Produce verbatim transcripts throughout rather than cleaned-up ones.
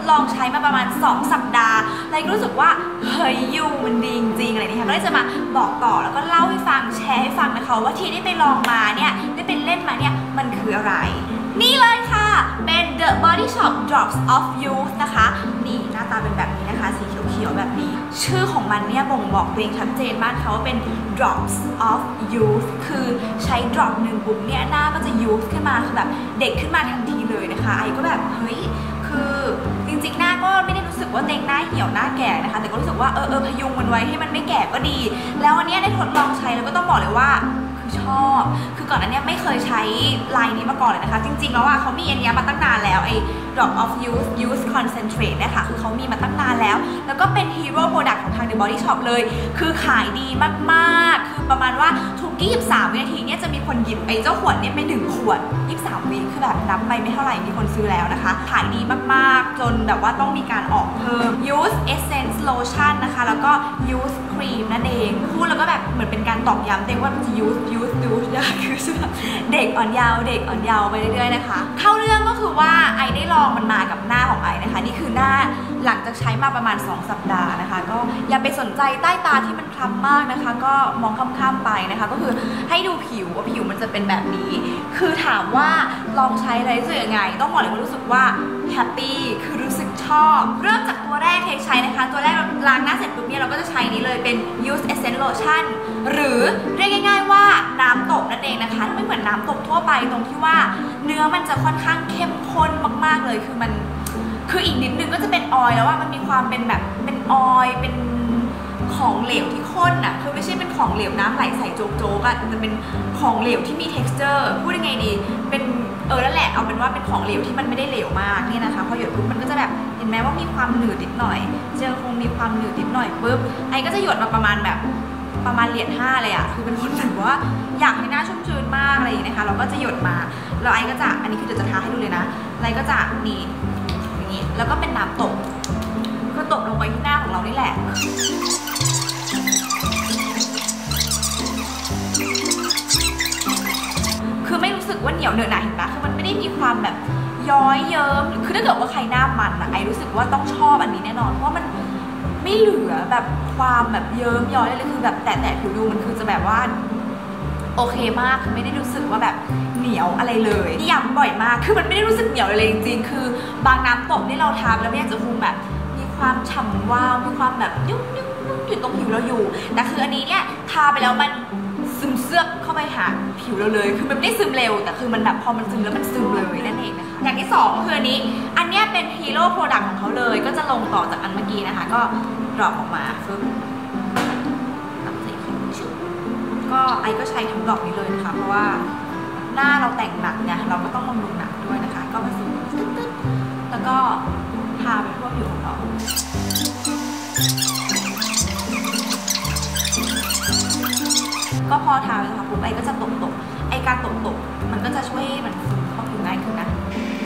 ลองใช้มาประมาณสองสัปดาห์เลยก็รู้สึกว่าเฮ้ยยูมันดีจริงๆอะไรนี้ค่ะก็เลยจะมาบอกต่อแล้วก็เล่าให้ฟังแชร์ให้ฟังนะคะว่าที่ได้ไปลองมาเนี่ยได้ไปเล่นมาเนี่ยมันคืออะไรนี่เลยค่ะเป็น The Body Shop Drops of Youth นะคะนี่หน้าตาเป็นแบบนี้นะคะสีเขียวๆแบบนี้ชื่อของมันเนี่ยบ่งบอกตัวเองชัดเจนมากค่ะว่าเป็น Drops of Youth คือใช้ drop หนึ่งปุ๊บเนี่ยหน้าก็จะ youth ขึ้นมาคือแบบเด็กขึ้นมาทันทีเลยนะคะไอ้ก็แบบเฮ้ยคือจริงๆหน้าก็ไม่ได้รู้สึกว่าเต็งหน้าเหี่ยวหน้าแก่นะคะแต่ก็รู้สึกว่าเออเออพยุงมันไว้ให้มันไม่แก่ก็ดีแล้ววันนี้ได้ทดลองใช้แล้วก็ต้องบอกเลยว่าคือชอบคือก่อนอันนี้ไม่เคยใช้ลายนี้มาก่อนเลยนะคะจริงๆแล้วอ่ะเขามีอันนี้มาตั้งนานแล้วไอ้ Drop of Youth Youth Concentrate เนี่ยค่ะคือเขามีมาตั้งนานแล้วแล้วก็เป็น Hero Product ของทาง The Body Shop เลยคือขายดีมากๆคือประมาณว่าทุกยี่สิบสามวินาทีเนี่ยจะมีคนหยิบไอ้เจ้าขวดเนี่ยไปหนึ่งขวดยี่สิบสามวิคือแบบนับไปไม่เท่าไหร่มีคนซื้อแล้วนะคะขายดีมากๆจนแบบว่าต้องมีการออกเพิ่ม Youth Essence Lotion นะคะแล้วก็ Youth Cream นั่นเองพูดแล้วก็แบบเหมือนเป็นการตอกย้ำเต็มว่ามันจะ Youth Youth Youth คือเด็กอ่อนเยาว์เด็กอ่อนเยาว์ไปเรื่อยๆนะคะเข้าเรื่องก็คือว่าไอได้ลองมันมากับหน้าของไอนะคะนี่คือหน้าหลังจากใช้มาประมาณสองสัปดาห์นะคะก็อย่าไปสนใจใต้ตาที่มันคล้ำมากนะคะก็มองข้ามๆไปนะคะก็คือให้ดูผิวว่าผิวมันจะเป็นแบบนี้คือถามว่าลองใช้อะไรรู้สึกยังไงต้องบอกเลยว่ารู้สึกว่าแฮปปี้คือรู้สึกชอบเริ่มจากตัวแรกเทใช้นะคะตัวแรกล้างหน้าเสร็จปุ๊บเนี่ยเราก็จะใช้นี้เลยเป็น Youth Essence Lotion หรือเรียกง่ายๆว่าน้ำตบนั่นเองนะคะไม่เหมือนน้ำตบทั่วไปตรงที่ว่าเนื้อมันจะค่อนข้างเข้มข้นมากๆเลยคือมันคืออีกนิดนึงก็จะเป็นออยล์แล้วว่ามันมีความเป็นแบบเป็นออยล์เป็นของเหลวที่ข้นอ่ะคือไม่ใช่เป็นของเหลวน้ำไหลใส่โจ๊กๆอ่ะแต่เป็นของเหลวที่มี texture พูดยังไงดีเป็นเออแล้วแหละเอาเป็นว่าเป็นของเหลวที่มันไม่ได้เหลวมากนี่นะคะพอหยดปุ๊บมันก็จะแบบเห็นไหมว่ามีความหนืดนิดหน่อยเจลคงมีความหนืดนิดหน่อยปุ๊บไอ้ก็จะหยดมาประมาณแบบประมาณเหรียญห้าเลยอะคือเป็นคนแบบว่าอยากให้หน้าชุ่มชื้นมากอะไรอย่างนี้นะคะเราก็จะหยดมาแล้วไอ้ก็จะอันนี้คือเดี๋ยวจะทาให้ดูเลยนะไอ้ก็จะนี่อย่างนี้แล้วก็เป็นน้ำตบคือตบลงไปที่หน้าของเรานี่แหละคือไม่รู้สึกว่าเหนียวเหนอะหนะเห็นปะคือมันไม่ได้มีความแบบย้อยเยิ้มคือถ้าเกิดว่าใครหน้ามันอะไอ้รู้สึกว่าต้องชอบอันนี้แน่นอนเพราะว่ามันไม่เหลือแบบความแบบเยิ้มย้อยเลยคือแบบแต่แต่ผิวดูมันคือจะแบบว่าโอเคมากคือไม่ได้รู้สึกว่าแบบเหนียวอะไรเลยย้ำบ่อยมากคือมันไม่ได้รู้สึกเหนียวเลยจริงๆคือบางน้ำตบที่เราทาแล้วเนี่ยจะคงแบบมีความฉ่ำวาวมีความแบบยุ่งยุ่งยุ่งอยู่ตรงผิวเราอยู่แต่คืออันนี้เนี่ยทาไปแล้วมันซึมเสือกเข้าไปหาผิวเราเลยคือมันไม่ได้ซึมเร็วแต่คือมันแบบพอมันซึมแล้วมันซึมเลยนั่นเองนะคะอย่างที่สองคืออันนี้อันนี้เป็นฮีโร่โปรดักต์ของเขาเลยก็จะลงต่อจากอันเมื่อกี้นะคะก็ดรอปออกมาฟึ๊บตัดใส่คิ้วชุบก็ไอก็ใช้ทั้งดอกนี้เลยนะคะเพราะว่าหน้าเราแต่งหนักเนี่ยเราก็ต้องบำรุงหนักด้วยนะคะก็ผสมตึ๊ดๆแล้วก็ทาไปทั่วผิวของเราก็พอทาไปนะคะปุ๊บไอก็จะตบๆไอการตบๆมันก็จะช่วยมันซึมเข้าผิวง่ายขึ้นนะ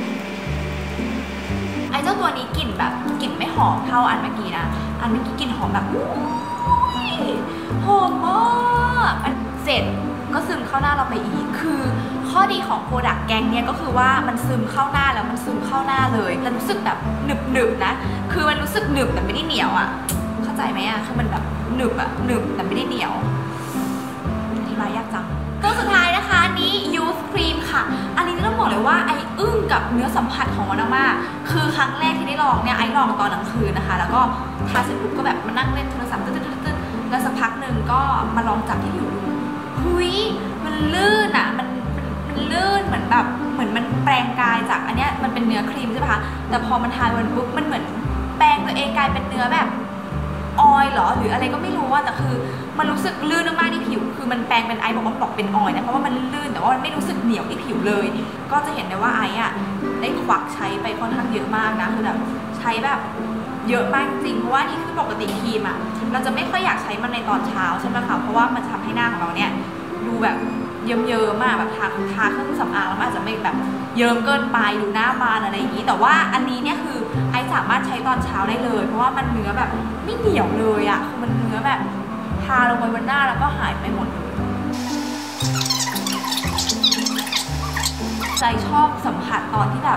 ไอเจ้าตัวนี้กลิ่นแบบกลิ่นไม่หอมเท่าอันเมื่อกี้นะอันเมื่อกี้กลิ่นหอมแบบหอมมากเสร็จก็ซึมเข้าหน้าเราไปอีกคือข้อดีของโปรดักต์แกงเนี่ยก็คือว่ามันซึมเข้าหน้าแล้วมันซึมเข้าหน้าเลยแต่รู้สึกแบบหนึบหนึบนะคือมันรู้สึกหนึบแต่ไม่ได้เหนียวอ่ะเข้าใจไหมอ่ะคือมันแบบหนึบอ่ะหนึบแต่ไม่ได้เหนียวอธิบายยากจังตัวสุดท้ายนะคะนี้ Youth Cream ค่ะอันนี้ต้องบอกเลยว่าไออึ้งกับเนื้อสัมผัสของมันมากคือครั้งแรกที่ได้ลองเนี่ยไอลองตอนกลางคืนนะคะแล้วก็ทาเสร็จปุ๊บก็แบบมานั่งเล่นโทรศัพท์ตึ๊ดๆๆแล้วสักพักหนึ่งก็มาลองจับที่ผิวดูหุยมันลื่นอ่ะมันมันลื่นเหมือนแบบเหมือนมันแปลงกายจากอันเนี้ยมันเป็นเนื้อครีมใช่ไหมคะแต่พอมันทามันปุ๊บมันเหมือนแปลงตัวเองกลายเป็นเนื้อแบบออยล์หรอหรืออะไรก็ไม่รู้ว่าแต่คือมันรู้สึกลื่นมากๆที่ผิวคือมันแปลงเป็นไอบอกว่าบอกเป็นออยล์นะเพราะว่ามันลื่นแต่ว่ามันไม่รู้สึกเหนียวที่ผิวเลยก็จะเห็นได้ว่าไออ่ะได้ควักใช้ไปค่อนข้างเยอะมากนะคือแบบใช้แบบเยอะมากจริงเพราะว่านี่คือปกติครีมอ่ะเราจะไม่ค่อยอยากใช้มันในตอนเช้าใช่ไหมคะเพราะว่ามันจะทำให้หน้าของเราเนี่ยดูแบบเยิ้มๆมากแบบทาทาเครื่องสำอางแล้วมันอาจจะไม่แบบเยิ้มเกินไปดูหน้าบานอะไรอย่างนี้แต่ว่าอันนี้เนี่ยคือไอสามารถใช้ตอนเช้าได้เลยเพราะว่ามันเนื้อแบบไม่เหนียวเลยอ่ะคือมันเนื้อแบบทาลงไปบนหน้าแล้วก็หายไปหมดเลยใจชอบสัมผัสตอนที่แบบ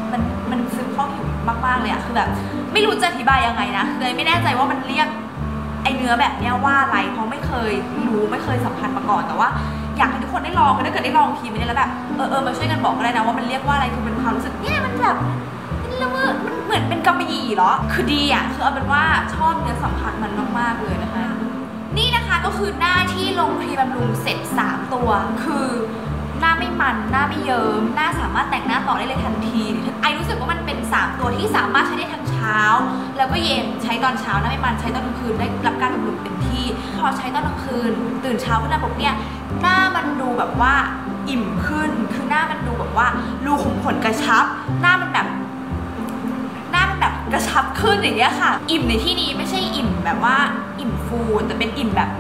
มันมันซึมเข้าผิวมากๆเลยอะคือแบบไม่รู้จะอธิบายยังไงนะเลยไม่แน่ใจว่ามันเรียกไอเนื้อแบบนี้ว่าอะไรเพราะไม่เคยรู้ไม่เคยสัมผัสมาก่อนแต่ว่าอยากให้ทุกคนได้ลองถ้าเกิดได้ลองทีมันเนี่ยแล้วแบบเออเออมาช่วยกันบอกกันเลยนะว่ามันเรียกว่าอะไรคือเป็นความรู้สึกเนี่ยมันแบบมันละเมอมันเหมือนเป็นกำมะหยี่เหรอคือดีอะคือเอาเป็นว่าชอบเนื้อสัมผัสมันมากๆเลยนะคะนี่นะคะก็คือหน้าที่ลงครีมบำรุงเสร็จสามตัวคือหน้าไม่มันหน้าไม่เยิ้มหน้าสามารถแต่งหน้าต่อได้เลยทันทีไอรู้สึกว่ามันเป็นสามตัวที่สามารถใช้ได้ทั้งเช้าแล้วก็เย็นใช้ตอนเช้าหน้าไม่มันใช้ตอนกลางคืนได้รับการบำรุงเต็มที่พอใช้ตอนกลางคืนตื่นเช้าขึ้นมาปุ๊บเนี่ยหน้ามันดูแบบว่าอิ่มขึ้นคือหน้ามันดูแบบว่ารูขุมขนกระชับหน้ามันแบบหน้ามันแบบกระชับขึ้นอย่างเงี้ยค่ะอิ่มในที่นี้ไม่ใช่อิ่มแบบว่าอิ่มฟูแต่เป็นอิ่มแบบ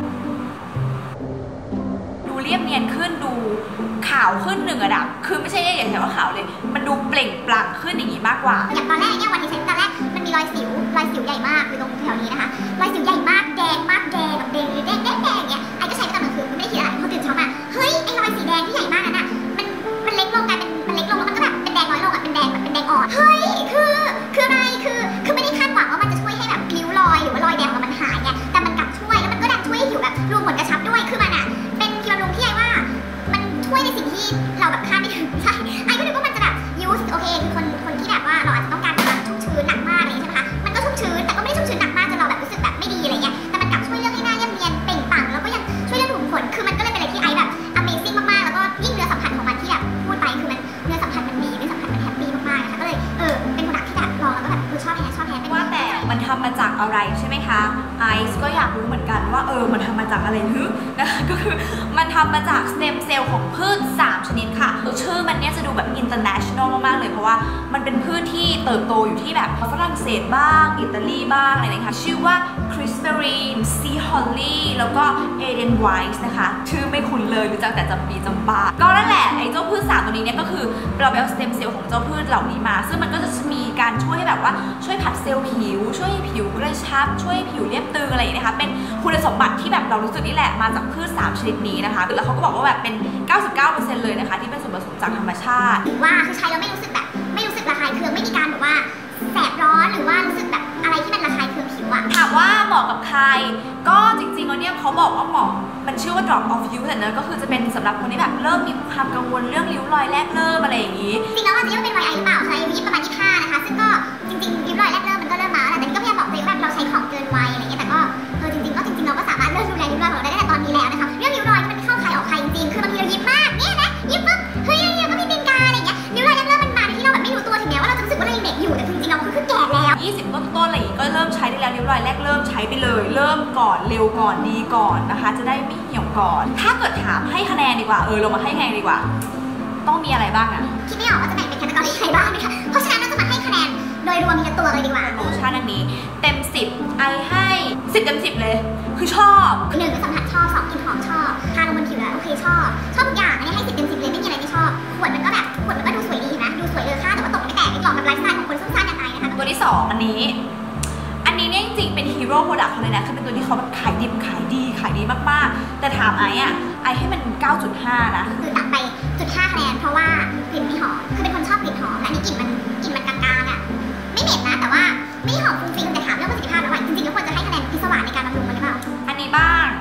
ดูเรียบเนียนขึ้นดูขาวขึ้นหนึ่งระดับคือไม่ใช่อย่างเดียวว่าขาวเลยมันดูเปล่งปลั่งขึ้นอย่างนี้มากกว่าอย่างตอนแรกเนี่ยวันที่ใช้ตอนแรกมันมีรอยสิวรอยสิวใหญ่มากคือตรงแถวนี้นะคะรอยสิวใหญ่มากแดงมากแดงแบบแดงแดงแดงแดงเนี่ยไอ้ก็ใช้ไปตอนกลางคืนไม่ได้คิดอะไรพอตื่นเช้ามาเฮ้ยไอ้รอยสีแดงที่ใหญ่มากนั่นน่ะมันมันเล็กลงกลายเป็นมันเล็กลงแล้วมันก็แบบเป็นแดงน้อยลงอ่ะเป็นแดงแบบเป็นแดงอ่อนเฮ้ยคือคืออะไรคือคือไม่ได้คาดหวังว่ามันจะช่วยให้แบบริ้วรอยหรือว่ารอยแดงของมันหายไงแต่มันกลับช่วยแล้วมันก็ดันช่วยให้ผิวแบบรูขุมขนกระชับด้วยคือมันอ่ะเป็นครีมบำรุงที่ไอ้ว่ามันช่วยในสิ่งที่เราแบบคาดไม่ถึงใช่ไอ้ก็นึกว่ามันจะแบบยูสโอเคคือคนคนที่แบบว่าเราอาจจะต้องการความชุ่มชื้นหนักมากอะไรใช่ไหมคะมันก็ชุ่มชื้นแต่ก็ไม่ได้ชุ่มชื้นหนักมากจนเราแบบรู้สึกแบบไม่ดีอะไรเงี้ยแต่มันกลับช่วยเรื่องให้หน้าเรียบเนียนเปล่งปลั่งแล้วก็ยังช่วยเรื่องรูขุมขนคือมันก็เลยเป็นอะไรที่ไอ้แบบ Amazing มากๆแล้วก็ยิ่งเนื้อสัมผัสของมันที่แบบพูดไปคือมันเนื้อสัมผัสมันดีเนื้อสัมผัสมันแฮปปี้มากๆนะคะก็เลยเออเป็นโปรดักที่แบบลองแล้วก็แบบชอบแท้ชอบแท้ว่าแต่มันทำมาจากอะไรใช่ไหมคะไอซ์ก็อยากรู้เหมือนกันว่าเออมันทำมาจากอะไรฮึนะคะก็คือมันทำมาจากสเต็มเซลล์ของพืชสามชนิดค่ะชื่อมันเนี่ยจะดูแบบ international มากๆเลยเพราะว่ามันเป็นพืชที่เติบโตอยู่ที่แบบฝรั่งเศสบ้างอิตาลีบ้างอะไรนะคะชื่อว่าคริสเปอรีนซีฮอลลี่แล้วก็เอเดนไวส์นะคะชื่อไม่คุ้นเลยรู้จักแต่จำปีจำปาก็นั่นแหละไอ้เจ้าพืชสามตัวนี้เนี่ยก็คือเราไปเอาสเต็มเซลล์ของเจ้าพืชเหล่านี้มาซึ่งมันก็จะมีการช่วยให้แบบว่าช่วยผัดเซลล์ผิวช่วยผิวกระชับช่วยผิวเรียบตึงอะไรอย่างนี้นะคะเป็นคุณสมบัติที่แบบเรารู้สึกนี่แหละมาจากพืชสามชนิดนี้นะคะแล้วเขาก็บอกว่าแบบเป็น เก้าสิบเก้าเปอร์เซ็นต์ เลยนะคะที่เป็นส่วนผสมจากธรรมชาติว่าคือใช้แล้วไม่รู้สึกแบบไม่รู้สึกระคายเคืองไม่มีการแบบว่าแสบร้อนหรือว่ารู้สึกแบบอะไรที่มันระคายเคืองผิวอะถามว่าเหมาะกับใครก็จริงๆแล้วเนี่ยเขาบอกว่าเหมาะมันชื่อว่า drop off youth แต่เนอะก็คือจะเป็นสำหรับคนที่แบบเริ่มมีความกังวลเรื่องริ้วรอยแรกเริ่มอะไรอย่างนี้จริงแล้วอาจจะยังเป็นวัยไอหรือเปล่าใช้อายุประมาณยี่สิบห้านะคะซึ่งก็จริงๆริ้วรอยแรกเริ่มมันก็เริ่มมาแล้วแต่นี่ก็พยายามบอกตัวเองว่าเราใช้ของเกินวัยอะไรเงี้ยแต่ก็เออจริงๆก็จริงๆเราก็สามารถเริ่มดูแลริ้วรอยของเราได้ตั้งแต่ตอนนี้แล้วนะคะเรื่องริ้วรอยมันเข้าใครออกใครจริงๆคือบางทีเรายิ้มมากเนี่ยนะยิ้มปุ๊บเฮ้ยเนี่ยก็มีตีนกาอะไรเงี้ยริ้วรอยแรกเริ่มมันมาโดยที่เราแบบไม่รู้ตัวถึงแม้ว่าเราจะรู้สึกว่าเรายังเด็กอยู่แต่จริงๆเราคือแก่แล้วยี่สิบต้นๆอะไรอย่างงี้ก็เริ่มใช้ได้แล้วริ้วรอยแรกเริ่มใช้ไปเลยเริ่มก่อนเร็วก่อนดีก่อนนะคะจะได้ไม่เหี่ยวก่อนถ้าเกิดถามให้คะแนนดีกว่าเออเรามาให้คะแนนดีกว่าต้องมีอะไรบ้างอะคิดไม่ออกว่าจะแบ่งเป็นแคตตากรีใครบ้างนะคะเพราะฉะนั้นเราจะมาให้คะแนนโดยรวมมีกันตัวเลยดีกว่าโลชั่นอันนี้เต็มสิบไอให้สิบเต็มสิบเลยคือชอบหนึ่งสัมผัสชอบสองกลิ่นหอมชอบทาลงบนผิวแล้วโอเคชอบชอบทุกอย่างอันนี้ให้สิบเต็มสิบเลยไม่มีอะไรไม่ชอบขวดมันก็แบบขวดมันก็ดูสวยดีนะดูสวยเลอค่าแต่ว่าตกไม่แตกไม่หลอกกับไลฟ์สไตล์ของคนสั้นๆอย่างไรนะคะตัวที่สองอันนี้อันนี้เนี่ยจริงๆเป็นฮีโร่โปรดักต์เขาเลยนะคือเป็นตัวที่เขาแบบขายดิบขายดีขายดีมากๆแต่ถามไอ้อะไอ้ให้มัน เก้าจุดห้า นะคือตัดไปจุดห้าคะแนนเพราะว่ากลิ่นไม่หอมคือเป็นคนชอบกลิ่นหอมและอันนี้กลิ่นมันกลิ่นมันกลางๆอะไม่เหม็นนะแต่ว่าไม่หอมฟุ้งฟิ้งแต่ถามเรื่องประสิทธิภาพแล้วอะจริงๆแล้วควรจะให้คะแนนพิศวาสในการบำรุงมันหรือเปล่าอันนี้บ้าง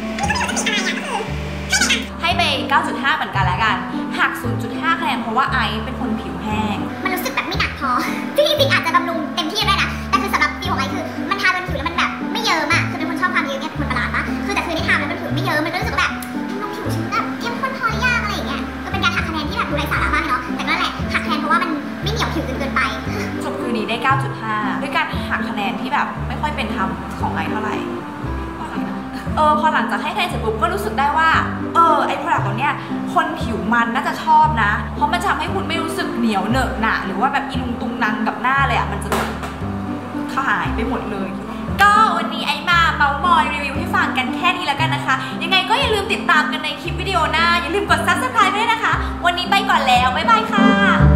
ให้ไป เก้าจุดห้า เหมือนกันแล้วกันหัก ศูนย์จุดห้า คะแนนเพราะว่าไอซ์เป็นคนผิวแห้งมันรู้สึกแบบไม่หนักพอจริงๆอาจจะบำรุงเต็มที่ได้นะแต่คือสำหรับฟิลของไอซ์คือมันทาบนผิวแล้วมันแบบไม่เยิ้มอะคือเป็นคนชอบความเยิ้มเนี่ยคนประหลาดปะคือแต่คือได้ทาแล้วบนผิวไม่เยิ้มมันก็รู้สึกแบบบำรุงผิวฉันแบบเข้มข้นพอหรือยังอะไรอย่างเงี้ยก็เป็นการหักคะแนนที่แบบดูไร้สาระมากเนาะแต่ก็แหละหักคะแนนเพราะว่ามันไม่เหนียวผิวจนเกินไปจบคืนนี้ได้ เก้าจุดห้า ด้วยการหักคะแนนที่แบบไม่ค่อยเป็นธรรมของไอซ์เท่าไหร่เออพอหลังจากให้คะแนนเสร็จปุ๊บก็รู้สึกได้ว่าเออไอ้โปรดักต์ตัวเนี้ยคนผิวมันน่าจะชอบนะเพราะมันจะทำให้คุณไม่รู้สึกเหนียวเหนอะหนะหรือว่าแบบอีลุงตุงนังกับหน้าเลยอ่ะมันจะหายไปหมดเลยก็วันนี้ไอ้มาเมาส์มอยรีวิวให้ฟังกันแค่นี้แล้วกันนะคะยังไงก็อย่าลืมติดตามกันในคลิปวิดีโอหน้าอย่าลืมกด ซับสไครบ์ ด้วยนะคะวันนี้ไปก่อนแล้วบ๊ายบายค่ะ